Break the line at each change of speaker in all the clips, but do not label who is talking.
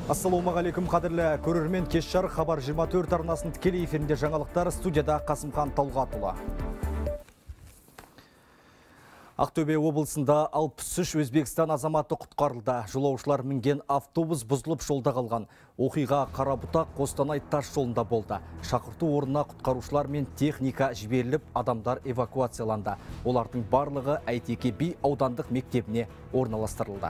Ассалаумағалейкум қадірлі көрермен, кеш жарық хабар 24 арнасының тікелей эфирінде жаңалықтар, студияда Қасымхан Талғатұлы. Ақтөбе облысында 63 Өзбекстан азаматы құтқарылды. Жолаушылар мінген автобус бұзылып жолда қалған. Оқиға Қарабұтақ Қостанай тас жолында болды. Шақырту орнына құтқарушылар мен техника жіберіліп, адамдар эвакуацияланды. Олардың барлығы Әйтеке би аудандық мектебіне орналастырылды.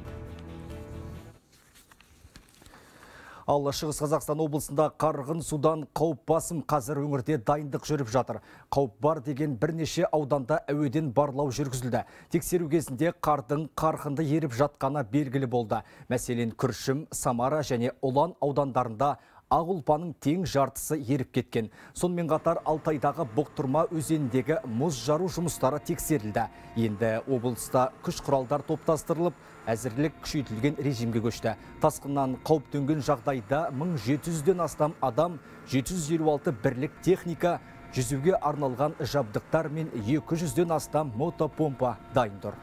Ал Шығыс Қазақстан облысында қарғын судан қауіп басым, қазір өңірде дайындық жүріп жатыр. Қауіп бар деген бірнеше ауданда әуеден барлау жүргізілді. Тексеру кезінде қардың қарқынды еріп жатқаны белгілі болды. Мәселен, Күршім, Самара және Ұлан аудандарында ақ ұлпаның тең жартысы еріп кеткен. Сонымен қатар Алтайдағы Бұқтырма өзеніндегі мұз жару жұмыстары тексерілді. Енді облыста күш құралдар топтастырылып, әзірлік күшейтілген режимге көшті. Тасқыннан қауіп төнген жағдайда 1700-ден астам адам, 756 бірлік техника, жүзуге арналған жабдықтар мен 200-ден астам мотопомпа дайын тұр.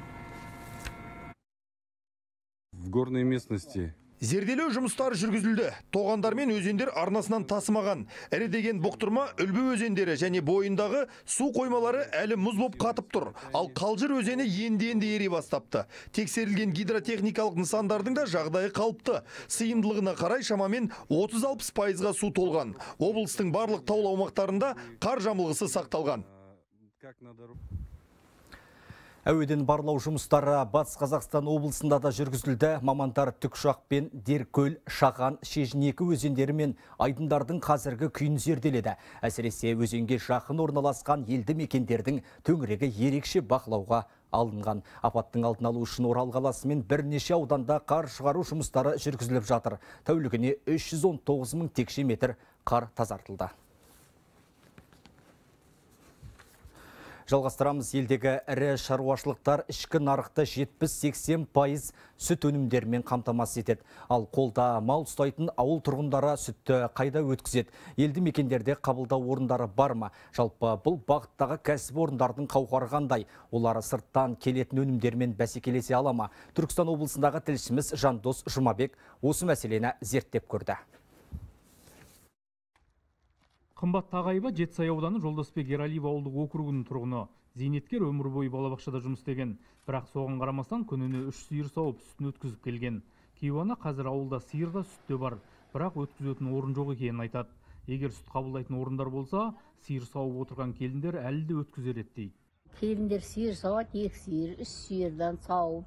В горной местности
зерделеу жұмыстары жүргізілді. Тоғандар мен өзендер арнасынан тасымаған. Ірі деген Бұқтырма, Үлбі өзендері және бойындағы су қоймалары әлі мұз боп қатып тұр. Ал Қалжыр өзені енді ери бастапты. Тексерілген гидротехникалық нысандардың да жағдайы қалыпты. Сыйымдылығына қарай шамамен 30-60%-ға су толған. Облыстың барлық таулы аумақтарында қар жамылғысы сақталған.
Әуеден барлау жұмыстары Батыс Қазақстан облысында да жүргізілді. Мамандар Тікұшақпен Деркөл, Шаған, Шежінекі өзендері мен айдындардың қазіргі күйін зерделеді. Әсіресе өзенге жақын орналасқан елді мекендердің төңірегі ерекше бақылауға алынған. Апаттың алдын алу үшін Орал қаласы мен бірнеше ауданда қар шығару жұмыстары жүргізіліп жатыр. Тәулігіне 319 мың текше метр қар тазартылды. Жалғастырамыз. Елдегі ірі шаруашылықтар ішкі нарықты 70-80% сүт өнімдерімен қамтамасыз етеді. Ал қолда мал ұстайтын ауыл тұрғындары сүтті қайда өткізеді? Елді мекендерде қабылдау орындары бар ма? Жалпы бұл бағыттағы кәсіп орындардың қауқары қандай? Олары сырттан келетін өнімдермен бәсекелесе ала ма? Түркістан облысындағы тілшіміз Жандос Жұмабек осы мәселені зерттеп көрді.
Қымбат Тағайба Жетісай ауданы Жолдасбек Ералиев ауылдық округінің тұрғыны. Зейнеткер өмір бойы балабақшада жұмыс істеген. Бірақ соған қарамастан күніне 3 сиыр сауып сүтін өткізіп келген. Кейуана қазір ауылда сиыр да сүт те бар, бірақ өткізетін орын жоқ екенін айтады. Егер сүт қабылдайтын орындар болса, сиыр сауып отырған келіндер әлі де өткізер еді дейді.
Келіндер сиыр сауады, 2 сиыр, 3 сиырдан сауып,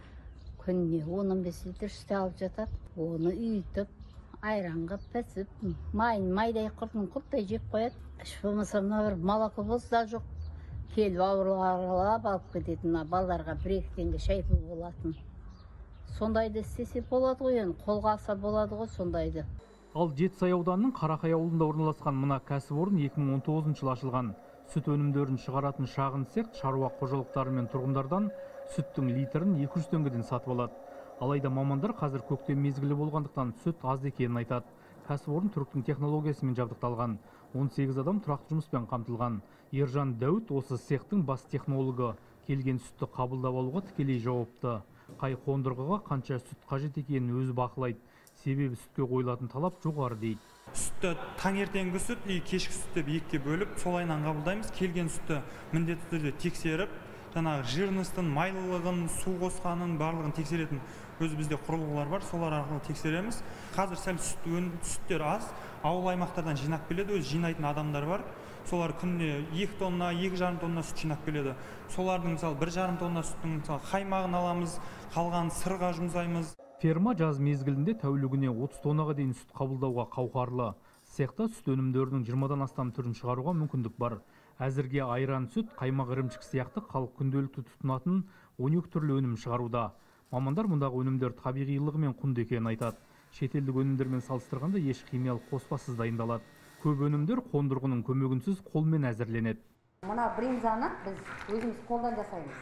күніне 15 литр сүт алып жатады. Оны үйітіп, айранға пісіп, майдай құрттай жеп қояды. Іш болмаса мына бір молоко болса да жоқ. Келіп ауруларға алып кететін, балаларға 1-2 теңге шай пұл болатын. Сондайды істесе болады ғой, қолға алса болады ғой сондайды.
Ал Жетісай ауданының Қарақай ауылында орналасқан мына кәсіпорын 2019 жылы ашылған. Сүт өнімдерін шығаратын шағын цех шаруа қожалықтары мен тұрғындардан сүттің литрін 200 теңгеден сатып алады. Алайда мамандар қазір көктем мезгілі болғандықтан сүт аз екенін айтады. Кәсіпорын түріктің технологиясымен жабдықталған. 18 адам тұрақты жұмыспен қамтылған. Ержан Дәуіт осы цехтың бас технологы. Келген сүтті қабылдап алуға тікелей жауапты. Қай қондырғыға қанша сүт қажет екенін өзі бақылайды. Себебі сүтке қойылатын талап жоғары дейді.
Сүтті таңертеңгі сүт, кешкі сүт деп екіге бөліп, солайынан қабылдаймыз. Келген сүтті міндетті түрде тексеріп, жаңағы жирностын, майлылығын, су қосқанын барлығын тексеретін өзі бізде құрылғылар бар, солар арқылы тексереміз. Қазір сәл сүттер аз, ауыл аймақтардан жинап келеді, өз жинайтын адамдар бар. Солар күніне 2 тонна, 2,5 тонна сүт жинап келеді. Солардың мысалы 1,5 тонна сүттің қаймағын аламыз, қалған сырға жұмсаймыз.
Ферма жаз мезгілінде тәулігіне 30 тоннаға дейін сүт қабылдауға қауқарлы. Цехта сүт өнімдерінің 20-дан астам түрін шығаруға мүмкіндік бар. Әзірге айран сүт, қаймақ ірімшік сияқты халық күнделікті тұтынатын 12 түрлі өнім шығаруда. Мамандар мұндағы өнімдер табиғилығы мен құнды екенін айтады. Шетелдік өнімдермен салыстырғанда еш химиялық қоспасыз дайындалады. Көп өнімдер қондырғының көмегінсіз қолмен әзірленеді.
Мына бринзаны біз өзіміз қолдан жасаймыз.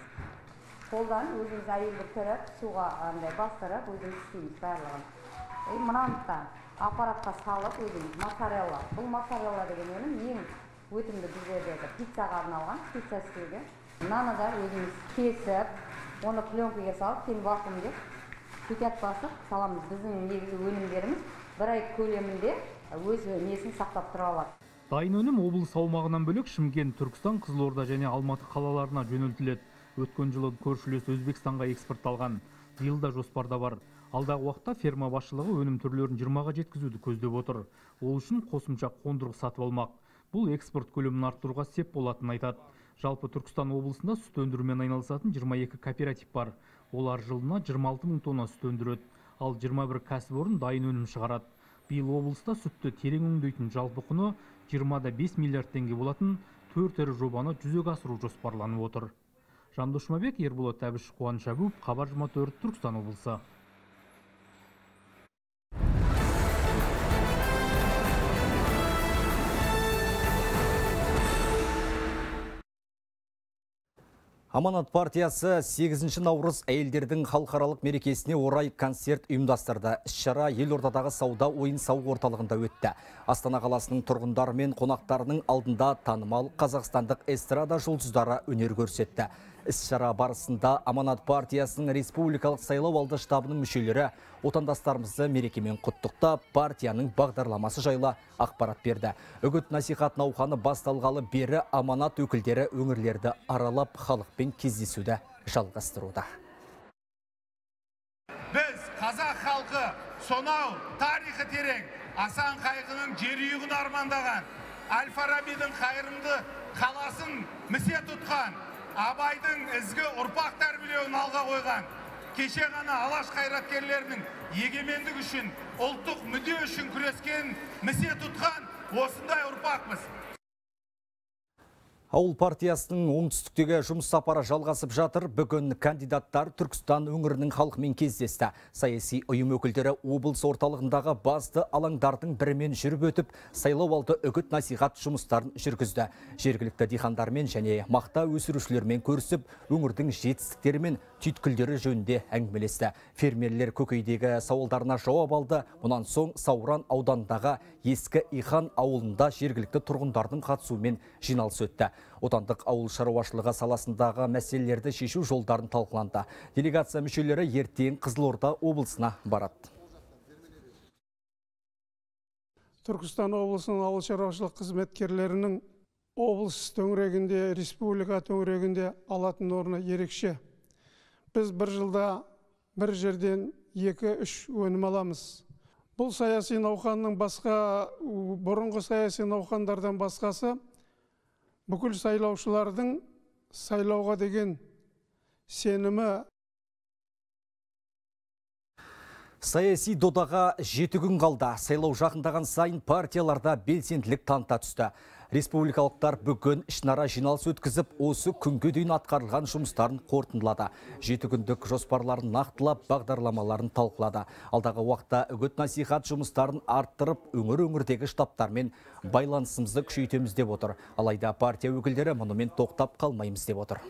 Қолдан өзіміз әйелді түріп, суға бастырып, өзіміз істейміз барлығын. Мынаны аппаратқа салып, өзіміз моцарелла. Бұл моцарелла деген өнім ең өтімді біздердегі пиццаға арналған, пицца істеуге. Мынаны да өзіміз кесіп, оны пленкаға салып, кейін вакуумдеп пекет басып саламыз. Біздің негізгі өнімдеріміз бір ай көлемінде өз несін сақтап тұра алады.
Дайын өнім облыс аумағынан бөлек Шымкент, Түркістан, Қызылорда және Алматы қалаларына жөнелтіледі. Өткен жылы көршілес Өзбекстанға экспортталған. Биыл да жоспарда бар. Алдағы уақытта ферма басшылығы өнім түрлерін 20-ға жеткізуді көздеп отыр. Ол үшін қосымша қондырғы сатып алмақ. Бұл экспорт көлемін арттыруға сеп болатынын айтады. Жалпы Түркістан облысында сүт өндірумен айналысатын 22 кооператив бар. Олар жылына 26 мың тонна сүт өндіреді. Ал 21 кәсіпорын дайын өнім шығарады. Биыл облыста сүтті терең өңдейтін жалпы құны 25 миллиард теңге болатын 4 ірі жобаны жүзеге асыру жоспарланып отыр. Жандос Жұмабек, Ерболат Әбіш, Қуаныш Әбуов, Хабар 24, Түркістан облысы.
Аманат партиясы 8 наурыз әйелдердің халықаралық мерекесіне орай концерт ұйымдастырды. Іс-шара елордадағы сауда ойын-сауық орталығында өтті. Астана қаласының тұрғындары мен қонақтарының алдында танымал қазақстандық эстрада жұлдыздары өнер көрсетті. Іс-шара барысында Аманат партиясының республикалық сайлау алды штабының мүшелері отандастарымызды мерекемен құттықтап, партияның бағдарламасы жайлы ақпарат берді. Үгіт насихат науқаны басталғалы бері Аманат өкілдері өңірлерді аралап халықпен кездесуді жалғастыруда.
Біз қазақ халқы сонау тарихы терең Асан Қайғының жерүйігін армандаған, Әл-Фарабидің қайырымды қаласын місе тұтқан, Абайдың ізгі ұрпақ тәрбиелеуін алға қойған, кеше ғана алаш қайраткерлерінің егемендік үшін, ұлттық мүдде үшін күрескен, місе тұтқан осындай ұрпақпыз.
Ауыл партиясының оңтүстіктегі жұмыс сапары жалғасып жатыр. Бүгін кандидаттар Түркістан өңірінің халқымен кездесті. Саяси ұйым өкілдері облыс орталығындағы басты алаңдардың бірімен жүріп өтіп, сайлау алды үгіт насихат жұмыстарын жүргізді. Жергілікті диқандармен және мақта өсірушілермен көрісіп, өңірдің жетістіктері мен түйткілдері жөнінде әңгімелесті. Фермерлер көкейдегі сауалдарына жауап алды. Мұнан соң Сауран ауданындағы Ескі Ихан ауылында жергілікті тұрғындардың қатысуымен жиналыс өтті. Отандық ауыл шаруашылығы саласындағы мәселелерді шешу жолдарын талқыланды. Делегация мүшелері ертең Қызылорда облысына барады.
Түркістан облысының ауыл шаруашылық қызметкерлерінің облыс төңірегінде, республика төңірегінде алатын орны ерекше. Біз бір жылда бір жерден 2-3 өнім аламыз. Бұл саяси науқанның бұрынғы саяси науқандардан басқасы, бүкіл сайлаушылардың сайлауға деген сенімі.
Саяси додаға 7 күн қалды. Сайлау жақындаған сайын партияларда белсенділік таныта түсті. Республикалықтар бүгін ішінара жиналыс өткізіп, осы күнге дейін атқарылған жұмыстарын қорытындылады. 7 күндік жоспарларын нақтылап, бағдарламаларын талқылады. Алдағы уақытта үгіт насихат жұмыстарын арттырып, өңір-өңірдегі штабтармен байланысымызды күшейтеміз деп отыр. Алайда партия өкілдері мұнымен тоқтап қалмаймыз деп отыр.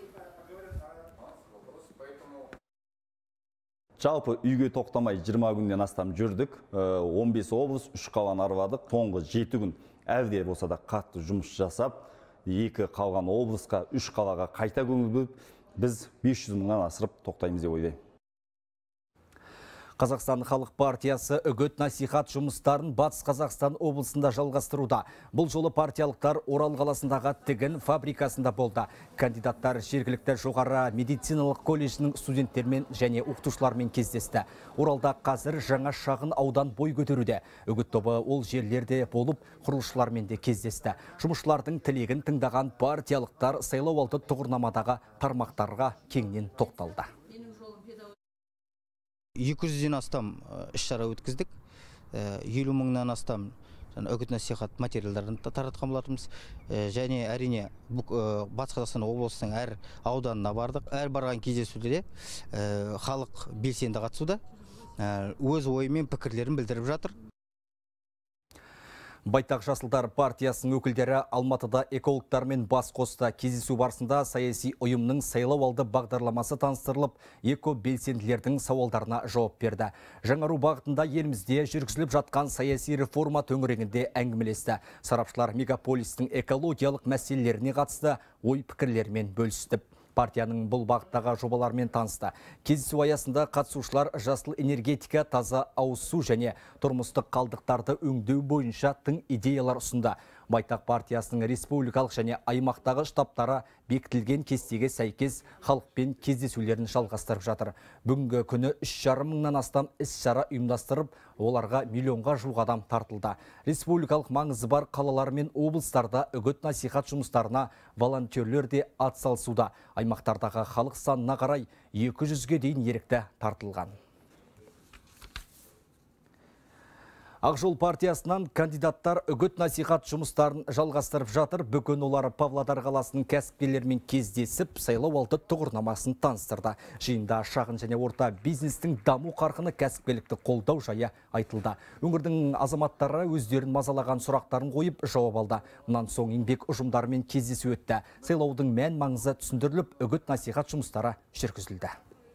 Жалпы үйге тоқтамай 20 күннен астам жүрдік. 15 облыс, 3 қаланы арбадық. Соңғы 7 күн әвде болса да қатты жұмыс жасап, 2 қалған облысқа, 3 қалаға қайта көңіл бөліп, біз 500 мыңнан асырып тоқтаймыз деп ойлаймын.
Қазақстан халық партиясы үгіт насихат жұмыстарын Батыс Қазақстан облысында жалғастыруда. Бұл жолы партиялықтар Орал қаласындағы тігін фабрикасында болды. Кандидаттар жергілікті жоғары медициналық колледжінің студенттермен және оқытушылармен кездесті. Оралда қазір жаңа шағын аудан бой көтеруде. Үгіт тобы ол жерлерде болып, құрылысшылармен де кездесті. Жұмысшылардың тілегін тыңдаған партиялықтар сайлау алды тұғырнамадағы тармақтарға кеңінен тоқталды.
200-ден астам іс-шара өткіздік, 50 мыңнан астам үгіт насихат материалдарын таратқан болатынбыз. Және әрине Батыс Қазақстан облысының әр ауданына бардық. Әр барған кездесуде халық белсенді қатысуда, өз ойы мен пікірлерін білдіріп жатыр.
Байтақ Жасылдар партиясының өкілдері Алматыда экологтармен бас қосты. Кездесу барысында саяси ұйымның сайлау алды бағдарламасы таныстырылып, эко белсенділердің сауалдарына жауап берді. Жаңару бағытында елімізде жүргізіліп жатқан саяси реформа төңірегінде әңгімелесті. Сарапшылар мегаполистің экологиялық мәселелеріне қатысты ой пікірлерімен бөлісті. Партияның бұл бағыттағы жобалармен танысты. Кездесу аясында қатысушылар жасыл энергетика, таза ауыз су және тұрмыстық қалдықтарды өңдеу бойынша тың идеялар ұсынды. Байтақ партиясының республикалық және аймақтағы штабтары бекітілген кестеге сәйкес халықпен кездесулерін жалғастырып жатыр. Бүгінгі күні 3,5 мыңнан астам іс-шара ұйымдастырып, оларға миллионға жуық адам тартылды. Республикалық маңызы бар қалалар мен облыстарда үгіт-насихат жұмыстарына волонтерлер де атсалысуда. Аймақтардағы халық санына қарай 200-ге дейін ерікті тартылған. Ақжол партиясынан кандидаттар үгіт-насихат жұмыстарын жалғастырып жатыр. Бүгін олар Павлодар қаласының кәсіпкерлерімен кездесіп, сайлау алды тұғырнамасын таныстырды. Жиында шағын және орта бизнестің даму қарқыны кәсіпкерлікті қолдау жайы айтылды. Өңірдің азаматтары өздерін мазалаған сұрақтарын қойып жауап алды. Мұнан соң еңбек ұжымдарымен кездесу өтті. Сайлаудың мән маңызы түсіндіріліп, үгіт-насихат жұмыстары жүргізілді.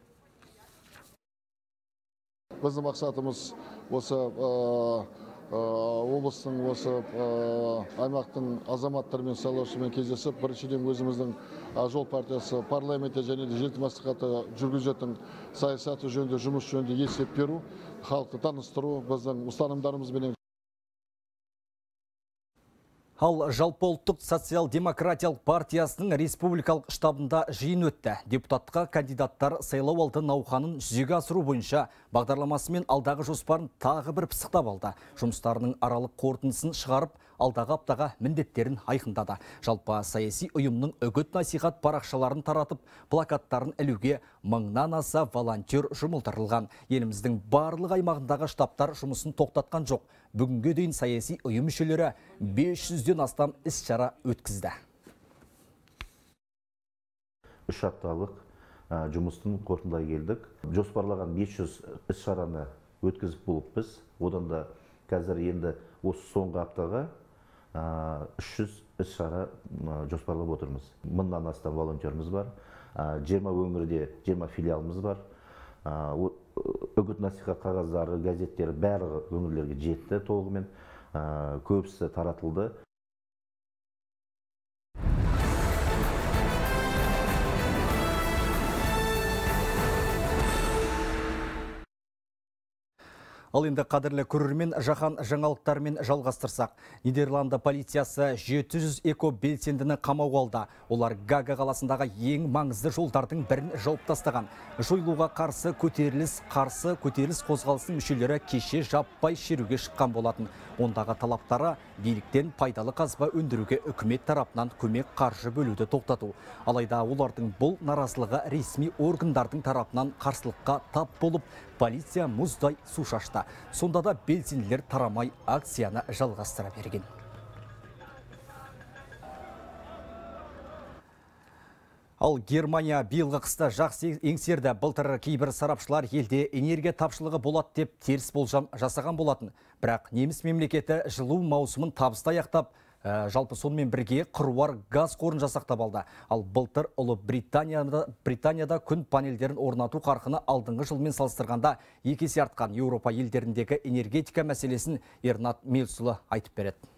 Біздің мақсатымыз осы облыстың, осы аймақтың азаматтарымен, сайлаушымен кездесіп, біріншіден өзіміздің Ақжол партиясы парламентте және де жергілікті мәслихатта жүргізетін саясаты жөнінде, жұмыс жөнінде есеп беру, халықты таныстыру, біздің ұстанымдарымызбен.
Ал жалпыұлттық социал-демократиялық партиясының республикалық штабында жиын өтті. Депутатқа кандидаттар сайлау алды науқанын жүзеге асыру бойынша бағдарламасымен алдағы жоспарын тағы бір пысықтап алды. Жұмыстарының аралық қорытындысын шығарып, алдағы аптаға міндеттерін айқындады. Жалпы саяси ұйымның үгіт-насихат парақшаларын таратып, плакаттарын ілуге 1000-нан аса волонтер жұмылдырылған. Еліміздің барлық аймағындағы штабтар жұмысын тоқтатқан жоқ. Бүгінге дейін саяси ұйым мүшелері 500-ден астам іс-шара өткізді.
3 апталық жұмыстың қорытындылай келдік. Жоспарлаған 500 іс-шараны өткізіп болып біз. Одан да қазір енді осы соңғы аптаға 300 іс-шара жоспарлап отырмыз. 1000-нан астам волонтеріміз бар. 20 өңірде 20 филиалымыз бар. Үгіт-насихат қағаздары, газеттері бәрі өңірлерге жетті толығымен. Көбісі таратылды.
Ал енді қадірлі көрермен жаһан жаңалықтарымен жалғастырсақ. Нидерланды полициясы 700 эко-белсендіні қамауға алды. Олар Гага қаласындағы ең маңызды жолдардың бірін жауып тастаған. Жойылуға қарсы көтеріліс қозғалысының мүшелері кеше жаппай шеруге шыққан болатын. Ондағы талаптары биліктен пайдалы қазба өндіруге үкімет тарапынан көмек қаржы бөлуді тоқтату. Алайда олардың бұл наразылығы ресми органдардың тарапынан қарсылыққа тап болып, полиция мұздай су шашты. Сонда да белсенділер тарамай акцияны жалғастыра берген. Ал Германия биылғы қыста жақсы еңсерді. Былтыр кейбір сарапшылар елде энергия тапшылығы болады деп теріс болжам жасаған болатын. Бірақ неміс мемлекеті жылу маусымын табысты аяқтап, жалпы сонымен бірге қыруар газ қорын жасақтап алды. Ал былтыр Ұлы Британияда күн панельдерін орнату қарқыны алдыңғы жылмен салыстырғанда 2 есе артқан. Еуропа елдеріндегі энергетика мәселесін Ернат Мелсұлы айтып береді.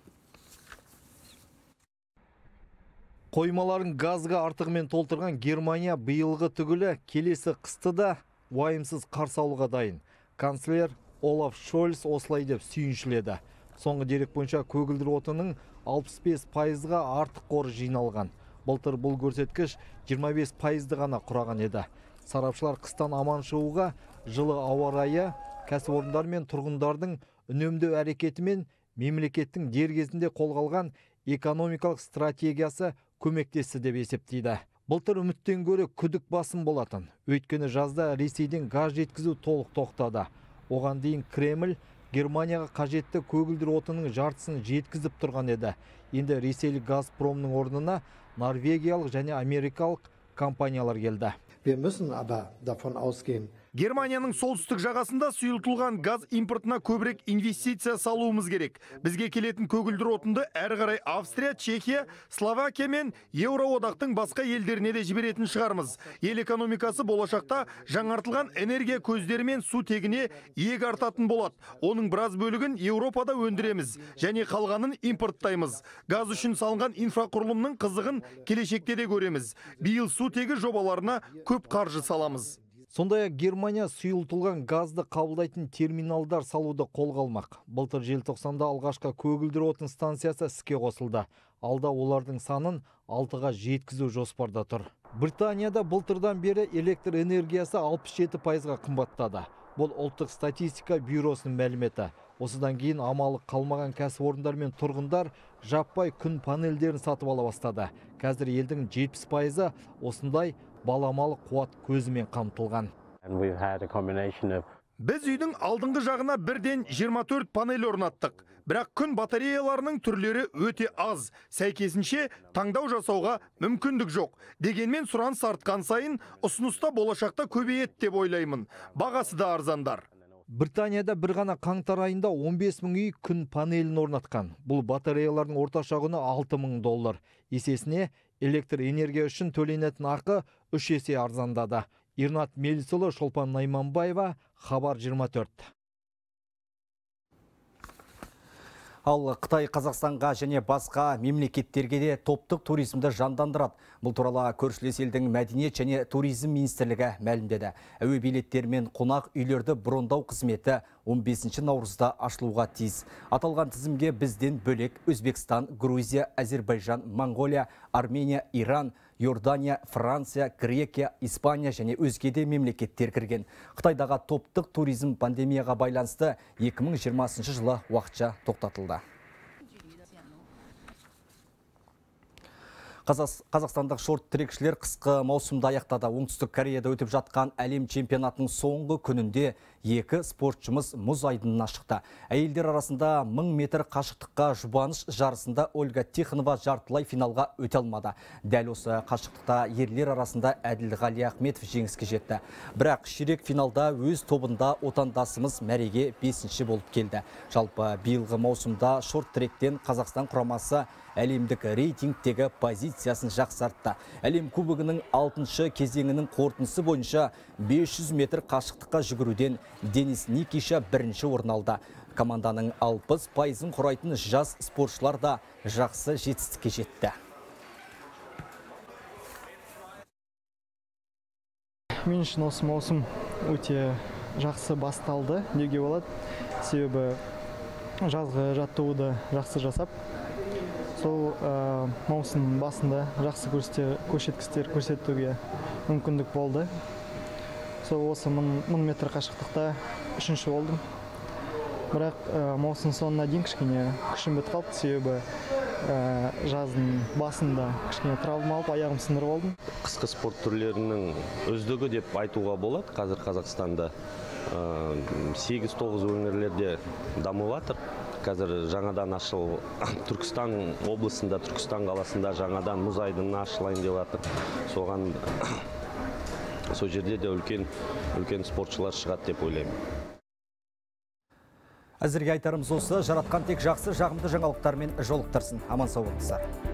Қоймаларын газға артығымен толтырған Германия биылғы түгілі келесі қысты да уайымсыз қарсы алуға дайын. Канцлер Олаф Шольц осылай деп сүйіншіледі. Соңғы дерек бойынша көгілдір отынның 65%-ға артық қоры жиналған. Былтыр бұл көрсеткіш 25%-ді ғана құраған еді. Сарапшылар қыстан аман шығуға жылы ауа райы, кәсіпорындар мен тұрғындардың үнемдеу әрекеті мен мемлекеттің дер кезінде қолға алған экономикалық стратегиясы көмектесті деп есептейді. Былтыр үміттен гөрі күдік басым болатын. Өйткені жазда Ресейден газ жеткізу толық тоқтады. Оған дейін Кремль Германияға қажетті көгілдір отынның жартысын жеткізіп тұрған еді. Енді Ресейлік Газпромның орнына норвегиялық және америкалық компаниялар келді.
Wir müssen aber davon ausgehen,
Германияның солтүстік жағасында сұйылтылған газ импортына көбірек инвестиция салуымыз керек. Бізге келетін көгілдір отынды әрі қарай Австрия, Чехия, Словакия мен Еуроодақтың басқа елдеріне де жіберетін шығармыз. Ел экономикасы болашақта жаңартылған энергия көздері мен су тегіне иек артатын болады. Оның біраз бөлігін Еуропада өндіреміз және қалғанын импорттаймыз. Газ үшін салынған инфрақұрылымның қызығын келешекте де көреміз. Биыл су тегі жобаларына көп қаржы саламыз.
Сондай-ақ Германия сұйылтылған газды қабылдайтын терминалдар салуды қолға алмақ. Былтыр желтоқсанда алғашқы көгілдір отын станциясы іске қосылды. Алда олардың санын 6-ға жеткізу жоспарда тұр. Британияда былтырдан бері электр энергиясы 67%-ға қымбаттады. Бұл ұлттық статистика бюросының мәліметі. Осыдан кейін амалы қалмаған кәсіпорындар мен тұрғындар жаппай күн панельдерін сатып ала бастады. Қазір елдің 70%-ы осындай баламалы қуат көзімен қамтылған.
Біз үйдің алдыңғы жағына бірден 24 панель орнаттық. Бірақ күн батареяларының түрлері өте аз. Сәйкесінше таңдау жасауға мүмкіндік жоқ. Дегенмен сұраныс артқан сайын ұсыныста болашақта көбейеді деп ойлаймын. Бағасы да арзандар.
Британияда бір ғана қаңтар айында 15 мың үй күн панелін орнатқан. Бұл батареялардың орташа құны $6,000. Есесіне электр энергия үшін төленетін ақы 3 есе арзандады. Ирнат Мелисұлы, Шолпан Найманбаева, Хабар 24.
Ал Қытай Қазақстанға және басқа мемлекеттерге де топтық туризмді жандандырады. Бұл туралы көршілес елдің мәдениет және туризм министрлігі мәлімдеді. Әуе билеттері мен қонақ үйлерді брондау қызметі 15 наурызда ашылуға тиіс. Аталған тізімге бізден бөлек Өзбекстан, Грузия, Әзербайжан, Монғолия, Армения, Иран, Иордания, Франция, Грекия, Испания және өзге де мемлекеттер кірген. Қытайдағы топтық туризм пандемияға байланысты 2020 жылы уақытша тоқтатылды. Қазақстандық шорт-трекшілер қысқы маусымда аяқтады. Оңтүстік Кореяда өтіп жатқан әлем чемпионатының соңғы күнінде 2 спортшымыз мұз айдынына шықты. Әйелдер арасында 1000 метр қашықтыққа жұбаныш жарысында Ольга Тихонова жартылай финалға өте алмады. Дәл осы қашықтықта ерлер арасында Әділғали Ахметов жеңіске жетті. Бірақ ширек финалда өз тобында отандасымыз мәреге 5-ші болып келді. Жалпы биылғы маусымда шорт-тректен Қазақстан құрамасы әлемдік рейтингтегі позициясын жақсартты. Әлем кубогының 6-шы кезеңінің қорытындысы бойынша 500 метр қашықтыққа жүгіруден Денис Никиша бірінші орын алды. Команданың 60%-ын құрайтын жас спортшылар да жақсы жетістікке жетті.
Мен үшін осы маусым өте жақсы басталды деуге болады. Себебі жазғы жаттығуды жақсы жасап, сол маусым басында жақсы көрсеткіштер көрсетуге мүмкіндік болды. Сол осы 1000 метр қашықтықта 3-ші болдым. Бірақ маусым соңына дейін кішкене күшім бітіп қалды, себебі жаздың басында кішкене травма алып, аяғым сындырып алдым.
Қысқы спорт түрлерінің үздігі деп айтуға болады қазір Қазақстанда. 8-9 өңірлерде дамып жатыр. Қазір жаңадан ашыл Түркістан облысында, Түркістан қаласында жаңадан мұз айдыны ашылайын деп жатыр. Соған сол жерде де үлкен спортшылар шығады деп ойлаймын.
Әзірге айтарымыз осы, жаратқан тек жақсы, жағымды жаңалықтармен жолықтырсын. Аман сау болыңыздар.